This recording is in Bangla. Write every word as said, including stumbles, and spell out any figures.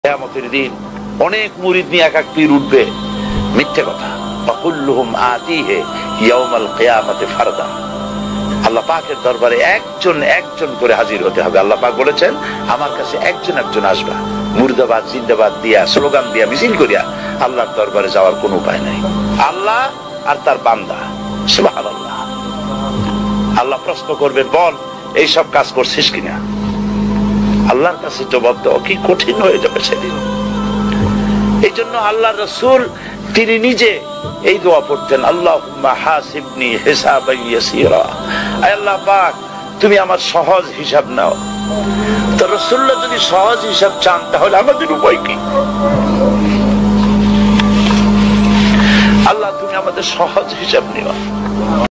কিয়ামতের দিন অনেক মুরিদ নিয়ে এক এক পীর উঠবে, মিথ্যে কথা। ফাকুল্লুহুম আতিহি ইয়াউমাল কিয়ামাতি ফারদা। আল্লাহ পাকের দরবারে একজন একজন করে হাজির হতে হবে। আল্লাহ পাক বলেছেন, আমার কাছে একজন একজন আসবা। মুর্দাবাদ জিন্দাবাদ দিয়া, স্লোগান দিয়া, মিছিল করিয়া আল্লাহর দরবারে যাওয়ার কোনো উপায় নাই। আল্লাহ আর তার বান্দা, সুবহানাল্লাহ। আল্লাহ প্রশ্ন করবেন, বল এইসব কাজ করছিস কিনা? আল্লাহর কাছে জবাব দেওয়া কি কঠিন হয়ে যাবে সেদিন। এই জন্য আল্লাহ রাসূল তিনি নিজে এই দোয়া পড়তেন, আল্লাহুম্মা হাসিবনি হিসাবান ইয়াসীরা। আয় আল্লাহ পাক, তুমি আমার সহজ হিসাব নাও। তো রাসূলুল্লাহ যদি সহজ হিসাব চান, তাহলে আমাদের উপায় কি? আল্লাহ তুমি আমাদের সহজ হিসাব নিও।